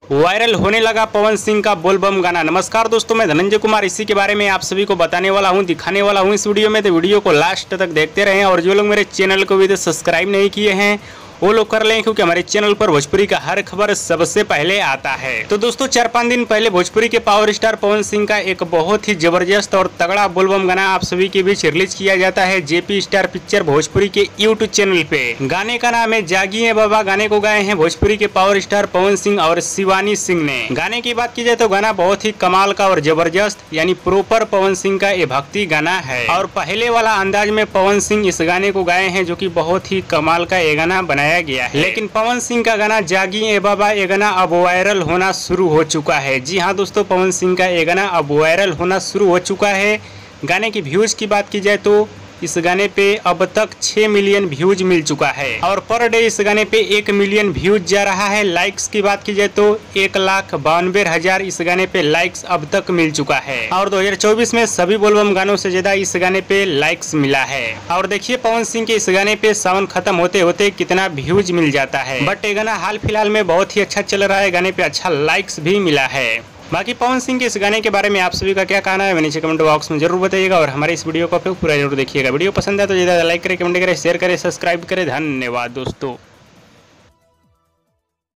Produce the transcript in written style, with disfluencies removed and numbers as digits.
Viral होने लगा पवन सिंह का बोल बम गाना। नमस्कार दोस्तों, मैं धनंजय कुमार इसी के बारे में आप सभी को बताने वाला हूं, दिखाने वाला हूं इस वीडियो में। तो वीडियो को लास्ट तक देखते रहें और जो लोग मेरे चैनल को भी सब्सक्राइब नहीं किए हैं वो लोग कर लें, क्योंकि हमारे चैनल पर भोजपुरी का हर खबर सबसे पहले आता है। तो दोस्तों 4-5 दिन पहले भोजपुरी के पावर स्टार पवन सिंह का एक बहुत ही जबरदस्त और तगड़ा बोलबम गाना आप सभी के बीच रिलीज किया जाता है जेपी स्टार पिक्चर भोजपुरी के यूट्यूब चैनल पे। गाने का नाम है जागिए बाबा। गाने को गाए हैं भोजपुरी के पावर स्टार पवन सिंह और शिवानी सिंह ने। गाने की बात की जाए तो गाना बहुत ही कमाल का और जबरदस्त यानी प्रॉपर पवन सिंह का ये भक्ति गाना है और पहले वाला अंदाज में पवन सिंह इस गाने को गाए हैं, जो की बहुत ही कमाल का ये गाना बनाया गया है। लेकिन पवन सिंह का गाना जागी ए बाबा ये गाना अब वायरल होना शुरू हो चुका है। जी हाँ दोस्तों, पवन सिंह का ये गाना अब वायरल होना शुरू हो चुका है। गाने की व्यूज की बात की जाए तो इस गाने पे अब तक 6 मिलियन व्यूज मिल चुका है और पर डे इस गाने पे 1 मिलियन व्यूज जा रहा है। लाइक्स की बात की जाए तो 1,92,000 इस गाने पे लाइक्स अब तक मिल चुका है और 2024 में सभी बोलबम गानों से ज्यादा इस गाने पे लाइक्स मिला है। और देखिए पवन सिंह के इस गाने पे सावन खत्म होते होते कितना व्यूज मिल जाता है। बट ये गाना हाल फिलहाल में बहुत ही अच्छा चल रहा है, गाने पे अच्छा लाइक्स भी मिला है। बाकी पवन सिंह के इस गाने के बारे में आप सभी का क्या कहना है नीचे कमेंट बॉक्स में जरूर बताइएगा और हमारे इस वीडियो को पूरा जरूर देखिएगा। वीडियो पसंद है तो ज़्यादा लाइक करें, कमेंट करें, शेयर करें, सब्सक्राइब करें। धन्यवाद दोस्तों।